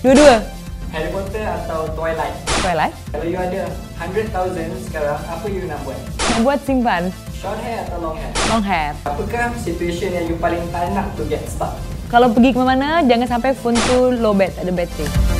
Dua-dua. Harry Potter atau Twilight? Twilight. Kalau you ada 100,000 sekarang, apa you nak buat? Nak buat simpan. Short hair atau long hair? Long hair. Apakah situation yang you paling tak nak to get stuck? Kalau pergi ke mana, jangan sampai phone tu low bat, tak ada bateri.